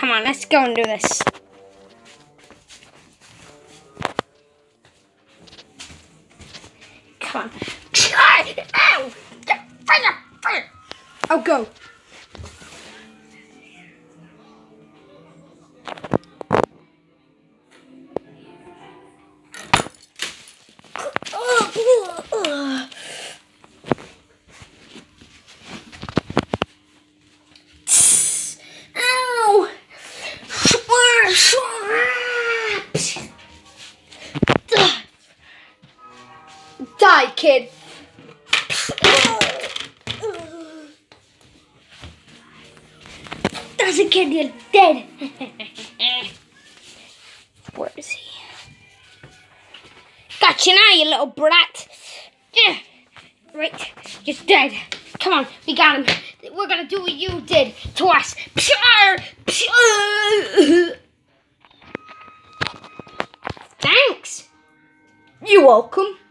Come on, let's go and do this. Come on. Ow! Fire! Oh, go. Die, kid. That's a kid, you're dead. Where is he? Got you now, you little brat. Yeah. Right, you're dead. Come on, we got him. We're gonna do what you did to us. Thanks. You're welcome.